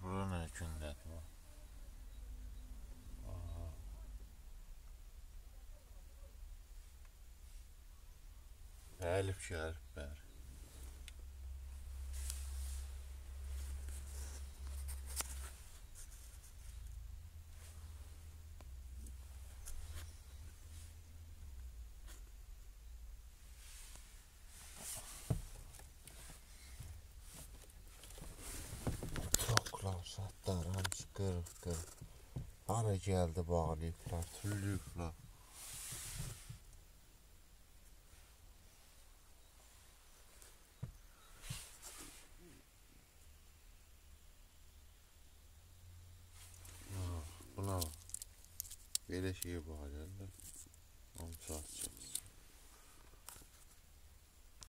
Bura nə gündədir bu? Əlif gəlib bəri. Çoklar, satlar, hamısı qırıq. Hara gəldi bağlayıblar, tüllüyüblər. Buna belə şeyi bağlayırlar. Hamısı açıq.